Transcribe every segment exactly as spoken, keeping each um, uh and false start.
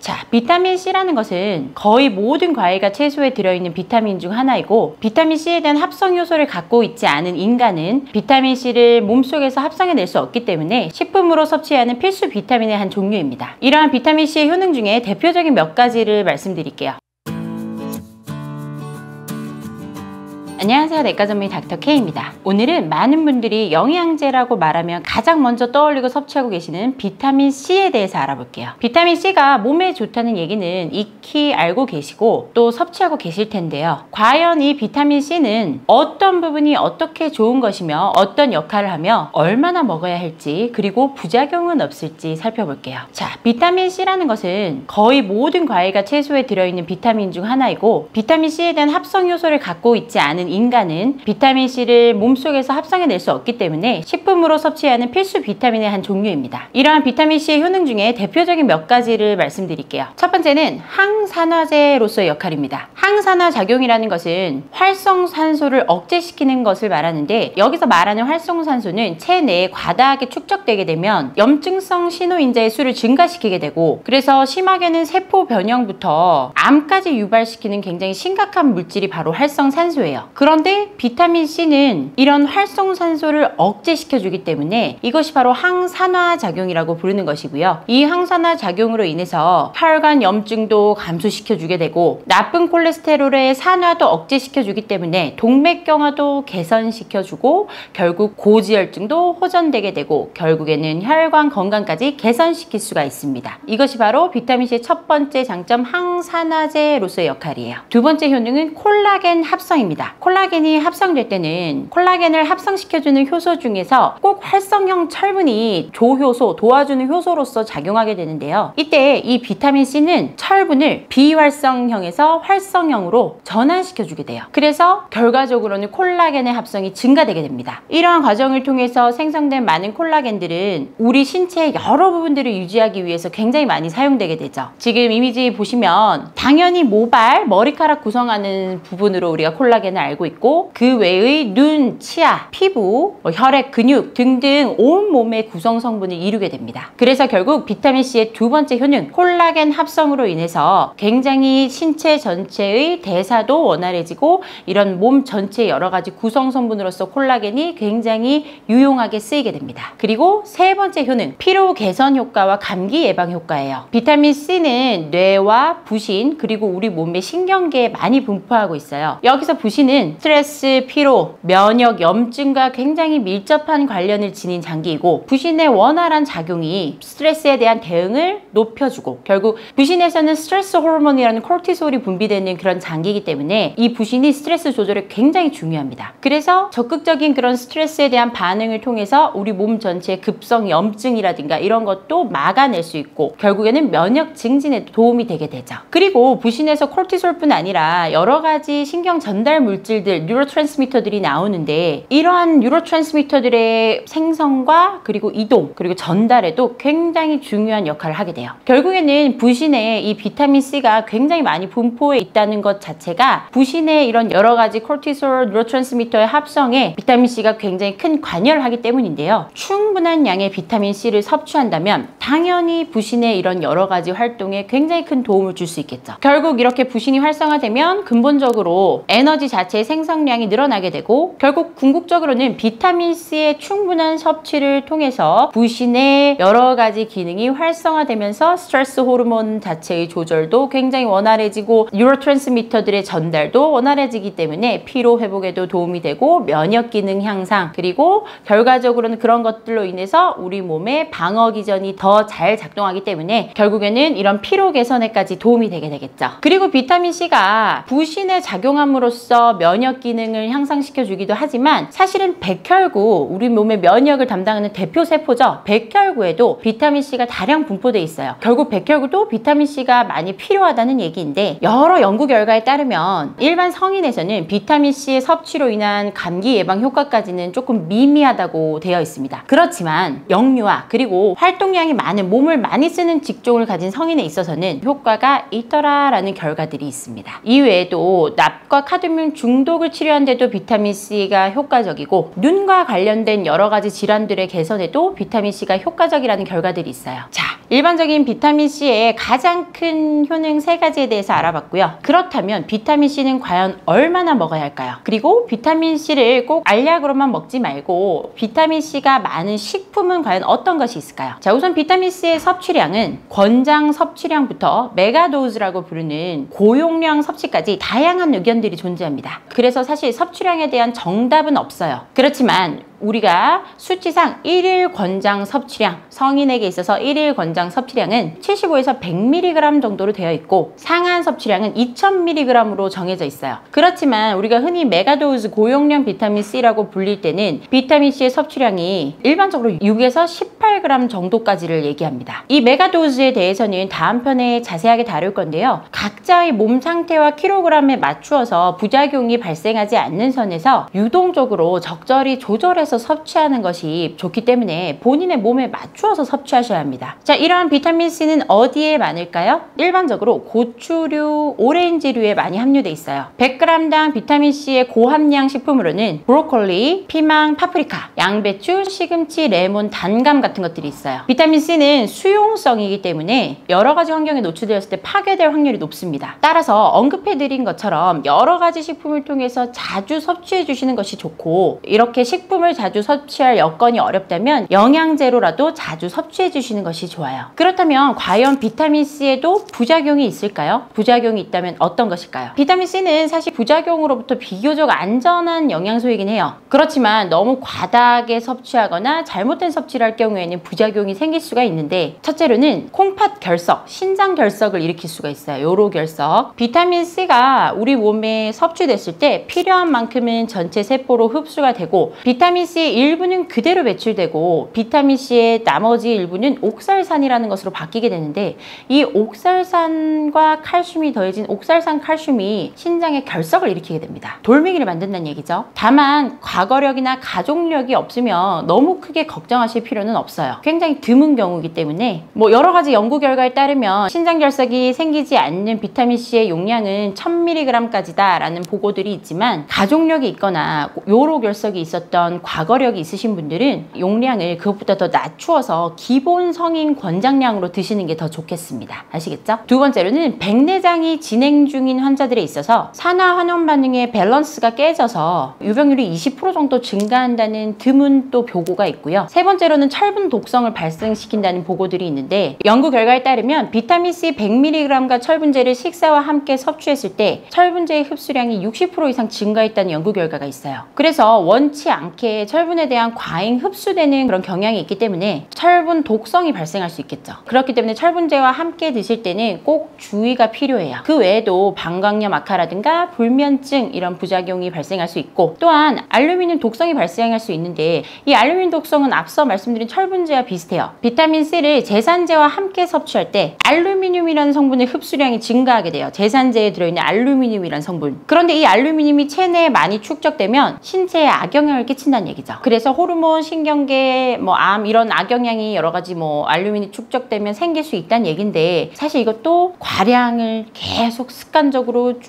자, 비타민 C라는 것은 거의 모든 과일과 채소에 들어있는 비타민 중 하나이고, 비타민 C에 대한 합성 요소를 갖고 있지 않은 인간은 비타민 C를 몸속에서 합성해낼 수 없기 때문에 식품으로 섭취해야 하는 필수 비타민의 한 종류입니다. 이러한 비타민 C의 효능 중에 대표적인 몇 가지를 말씀드릴게요. 안녕하세요. 내과 전문의 닥터 K입니다. 오늘은 많은 분들이 영양제라고 말하면 가장 먼저 떠올리고 섭취하고 계시는 비타민 C에 대해서 알아볼게요. 비타민 C가 몸에 좋다는 얘기는 익히 알고 계시고 또 섭취하고 계실 텐데요. 과연 이 비타민 C는 어떤 부분이 어떻게 좋은 것이며 어떤 역할을 하며 얼마나 먹어야 할지, 그리고 부작용은 없을지 살펴볼게요. 자, 비타민 C라는 것은 거의 모든 과일과 채소에 들어있는 비타민 중 하나이고, 비타민 C에 대한 합성 요소를 갖고 있지 않은 인간은 비타민 C를 몸속에서 합성해낼 수 없기 때문에 식품으로 섭취해야 하는 필수 비타민의 한 종류입니다. 이러한 비타민 C의 효능 중에 대표적인 몇 가지를 말씀드릴게요. 첫 번째는 항산화제로서의 역할입니다. 항산화 작용이라는 것은 활성산소를 억제시키는 것을 말하는데, 여기서 말하는 활성산소는 체내에 과다하게 축적되게 되면 염증성 신호인자의 수를 증가시키게 되고, 그래서 심하게는 세포 변형부터 암까지 유발시키는 굉장히 심각한 물질이 바로 활성산소예요. 그런데 비타민 C는 이런 활성산소를 억제시켜주기 때문에 이것이 바로 항산화 작용이라고 부르는 것이고요. 이 항산화 작용으로 인해서 혈관 염증도 감소시켜주게 되고, 나쁜 콜레스테롤의 산화도 억제시켜주기 때문에 동맥경화도 개선시켜주고, 결국 고지혈증도 호전되게 되고, 결국에는 혈관 건강까지 개선시킬 수가 있습니다. 이것이 바로 비타민 C의 첫 번째 장점, 항산화제로서의 역할이에요. 두 번째 효능은 콜라겐 합성입니다. 콜라겐이 합성될 때는 콜라겐을 합성시켜주는 효소 중에서 꼭 활성형 철분이 조효소, 도와주는 효소로서 작용하게 되는데요. 이때 이 비타민 C는 철분을 비활성형에서 활성형으로 전환시켜주게 돼요. 그래서 결과적으로는 콜라겐의 합성이 증가되게 됩니다. 이러한 과정을 통해서 생성된 많은 콜라겐들은 우리 신체의 여러 부분들을 유지하기 위해서 굉장히 많이 사용되게 되죠. 지금 이미지 보시면 당연히 모발, 머리카락 구성하는 부분으로 우리가 콜라겐을 알고 있고, 그 외의 눈, 치아, 피부, 혈액, 근육 등등 온 몸의 구성 성분을 이루게 됩니다. 그래서 결국 비타민 C의 두 번째 효능, 콜라겐 합성으로 인해서 굉장히 신체 전체의 대사도 원활해지고, 이런 몸 전체의 여러 가지 구성 성분으로서 콜라겐이 굉장히 유용하게 쓰이게 됩니다. 그리고 세 번째 효능, 피로 개선 효과와 감기 예방 효과예요. 비타민 C는 뇌와 부신, 그리고 우리 몸의 신경계에 많이 분포하고 있어요. 여기서 부신은 스트레스, 피로, 면역, 염증과 굉장히 밀접한 관련을 지닌 장기이고, 부신의 원활한 작용이 스트레스에 대한 대응을 높여주고, 결국 부신에서는 스트레스 호르몬이라는 코르티솔이 분비되는 그런 장기이기 때문에 이 부신이 스트레스 조절에 굉장히 중요합니다. 그래서 적극적인 그런 스트레스에 대한 반응을 통해서 우리 몸 전체의 급성 염증이라든가 이런 것도 막아낼 수 있고, 결국에는 면역 증진에 도움이 되게 되죠. 그리고 부신에서 코르티솔뿐 아니라 여러 가지 신경 전달 물질들, 뉴로트랜스미터들이 나오는데, 이러한 뉴로트랜스미터들의 생성과 그리고 이동, 그리고 전달에도 굉장히 중요한 역할을 하게 돼요. 결국에는 부신에 이 비타민 C가 굉장히 많이 분포해 있다는 것 자체가 부신의 이런 여러 가지 코르티솔, 뉴로트랜스미터의 합성에 비타민 C가 굉장히 큰 관여를 하기 때문인데요. 충분한 양의 비타민 C를 섭취한다면 당연히 부신의 이런 여러 가지 활동에 굉장히 큰 도움을 줄 수 있겠죠. 결국 이렇게 부신이 활성화되면 근본적으로 에너지 자체의 생성량이 늘어나게 되고, 결국 궁극적으로는 비타민 C의 충분한 섭취를 통해서 부신의 여러 가지 기능이 활성화되면서 스트레스 호르몬 자체의 조절도 굉장히 원활해지고, 뉴로트랜스미터들의 전달도 원활해지기 때문에 피로 회복에도 도움이 되고, 면역 기능 향상, 그리고 결과적으로는 그런 것들로 인해서 우리 몸의 방어 기전이 더 잘 작동하기 때문에 결국에는 이런 피로 개선에까지 도움이 되게 되겠죠. 그리고 비타민 C가 부신에 작용함으로써 면역 기능을 향상시켜 주기도 하지만, 사실은 백혈구, 우리 몸의 면역을 담당하는 대표 세포죠. 백혈구에도 비타민 C가 다량 분포되어 있어요. 결국 백혈구도 비타민 C가 많이 필요하다는 얘기인데, 여러 연구 결과에 따르면 일반 성인에서는 비타민 C의 섭취로 인한 감기 예방 효과까지는 조금 미미하다고 되어 있습니다. 그렇지만 영유아, 그리고 활동량이 많은, 몸을 많이 쓰는 직종을 가진 성인에 있어서는 효과가 있더라라는 결과들이 있습니다. 이외에도 납과 카드뮴 중 중독을 치료하는데도 비타민C가 효과적이고 눈과 관련된 여러 가지 질환들의 개선에도 비타민C가 효과적이라는 결과들이 있어요. 자, 일반적인 비타민C의 가장 큰 효능 세 가지에 대해서 알아봤고요. 그렇다면 비타민C는 과연 얼마나 먹어야 할까요? 그리고 비타민C를 꼭 알약으로만 먹지 말고 비타민C가 많은 식품은 과연 어떤 것이 있을까요? 자, 우선 비타민C의 섭취량은 권장 섭취량부터 메가도즈라고 부르는 고용량 섭취까지 다양한 의견들이 존재합니다. 그래서 사실 섭취량에 대한 정답은 없어요. 그렇지만 우리가 수치상 일일 권장 섭취량, 성인에게 있어서 일일 권장 섭취량은 칠십오에서 백 밀리그램 정도로 되어 있고 상한 섭취량은 이천 밀리그램으로 정해져 있어요. 그렇지만 우리가 흔히 메가도즈 고용량 비타민C라고 불릴 때는 비타민C의 섭취량이 일반적으로 육에서 십팔 그램 정도까지를 얘기합니다. 이 메가도즈에 대해서는 다음 편에 자세하게 다룰 건데요. 각자의 몸 상태와 킬로그램에 맞추어서 부작용이 발생하지 않는 선에서 유동적으로 적절히 조절해서 섭취하는 것이 좋기 때문에 본인의 몸에 맞추어서 섭취하셔야 합니다. 자, 이러한 비타민C는 어디에 많을까요? 일반적으로 고추류, 오렌지류에 많이 함유되어 있어요. 백 그램당 비타민C의 고함량 식품으로는 브로콜리, 피망, 파프리카, 양배추, 시금치, 레몬, 단감 같은 것들이 있어요. 비타민C는 수용성이기 때문에 여러 가지 환경에 노출되었을 때 파괴될 확률이 높습니다. 따라서 언급해드린 것처럼 여러 가지 식품을 통해서 자주 섭취해 주시는 것이 좋고, 이렇게 식품을 자주 섭취할 여건이 어렵다면 영양제로라도 자주 섭취해 주시는 것이 좋아요. 그렇다면 과연 비타민C에도 부작용이 있을까요? 부작용이 있다면 어떤 것일까요? 비타민C는 사실 부작용으로부터 비교적 안전한 영양소이긴 해요. 그렇지만 너무 과다하게 섭취하거나 잘못된 섭취를 할 경우에는 부작용이 생길 수가 있는데, 첫째로는 콩팥 결석, 신장 결석을 일으킬 수가 있어요. 요로 결석. 비타민C가 우리 몸에 섭취됐을 때 필요한 만큼은 전체 세포로 흡수가 되고 비타민C의 일부는 그대로 배출되고 비타민C의 나머지 일부는 옥살산이라는 것으로 바뀌게 되는데, 이 옥살산과 칼슘이 더해진 옥살산 칼슘이 신장의 결석을 일으키게 됩니다. 돌멩이를 만든다는 얘기죠. 다만 과거력이나 가족력이 없으면 너무 크게 걱정하실 필요는 없어요. 굉장히 드문 경우이기 때문에 뭐 여러 가지 연구 결과에 따르면 신장 결석이 생기지 않는 비타민C의 용량은 천 밀리그램까지다 라는 보고들이 있지만, 가족력이 있거나 요로 결석이 있었던 과거력이 있으신 분들은 용량을 그것보다 더 낮추어서 기본 성인 권장량으로 드시는 게 더 좋겠습니다. 아시겠죠? 두 번째로는 백내장이 진행 중인 환자들에 있어서 산화 환원 반응의 밸런스가 깨져서 유병률이 이십 퍼센트 정도 증가한다는 드문 또 보고가 있고요. 세 번째로는 철분 독성을 발생시킨다는 보고들이 있는데, 연구 결과에 따르면 비타민C 백 밀리그램과 철분제를 식사와 함께 섭취했을 때 철분제의 흡수량이 육십 퍼센트 이상 증가했다는 연구 결과가 있어요. 그래서 원치 않게 철분에 대한 과잉 흡수되는 그런 경향이 있기 때문에 철분 독성이 발생할 수 있겠죠. 그렇기 때문에 철분제와 함께 드실 때는 꼭 주의가 필요해요. 그 외에도 방광염 악화라든가 불면증 이런 부작용이 발생할 수 있고, 또한 알루미늄 독성이 발생할 수 있는데, 이 알루미늄 독성은 앞서 말씀드린 철분제와 비슷해요. 비타민C를 제산제와 함께 섭취할 때 알루미늄이라는 성분의 흡수량이 증가하게 돼요. 제산제에 들어있는 알루미늄이라는 성분. 그런데 이 알루미늄이 체내에 많이 축적되면 신체에 악영향을 끼친다는 얘기죠. 그래서 호르몬, 신경계, 뭐 암 이런 악영향이 여러 가지 뭐 알루미늄 축적되면 생길 수 있다는 얘긴데, 사실 이것도 과량을 계속 습관적으로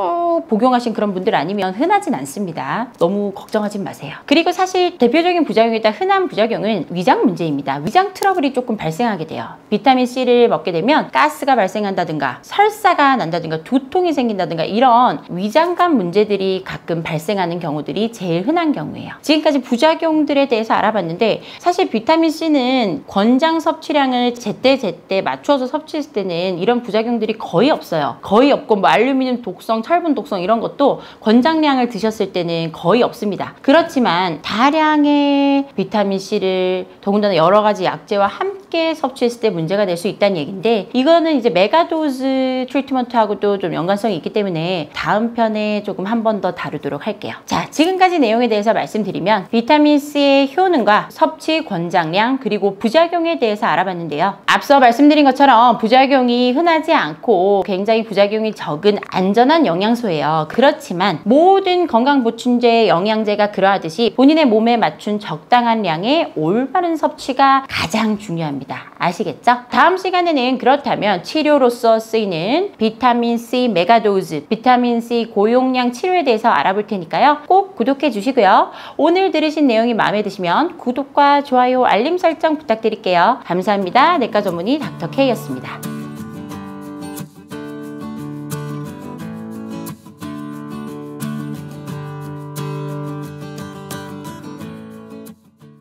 쭉 복용하신 그런 분들 아니면 흔하진 않습니다. 너무 걱정하지 마세요. 그리고 사실 대표적인 부작용이다 흔한 부작용은 위장 문제입니다. 위장 트러블이 조금 발생하게 돼요. 비타민C를 먹게 되면 가스가 발생한다든가 설사가 난다든가 두통이 생긴다든가 이런 위장관 문제들이 가끔 발생하는 경우들이 제일 흔한 경우예요. 지금까지 부작용들에 대해서 알아봤는데, 사실 비타민C는 권장 섭취량을 제때제때 맞춰서 섭취했을 때는 이런 부작용들이 거의 없어요. 거의 없고 뭐 알루미늄 독성, 철분 독성 이런 것도 권장량을 드셨을 때는 거의 없습니다. 그렇지만 다량의 비타민C를 더군다나 여러 가지 약제와 함께 섭취했을 때 문제가 될 수 있다는 얘기인데, 이거는 이제 메가도즈 트리트먼트하고도 좀 연관성이 있기 때문에 다음 편에 조금 한 번 더 다루도록 할게요. 자, 지금까지 내용에 대해서 말씀드리면 동안 비타민 C의 효능과 섭취 권장량 그리고 부작용에 대해서 알아봤는데요. 앞서 말씀드린 것처럼 부작용이 흔하지 않고 굉장히 부작용이 적은 안전한 영양소예요. 그렇지만 모든 건강보충제, 영양제가 그러하듯이 본인의 몸에 맞춘 적당한 양의 올바른 섭취가 가장 중요합니다. 아시겠죠? 다음 시간에는 그렇다면 치료로서 쓰이는 비타민 C 메가도즈, 비타민 C 고용량 치료에 대해서 알아볼 테니까요. 꼭 구독해 주시고요. 오늘 들으신 내용이 마음에 드시면 구독과 좋아요, 알림 설정 부탁드릴게요. 감사합니다. 내과 전문의 닥터 K였습니다.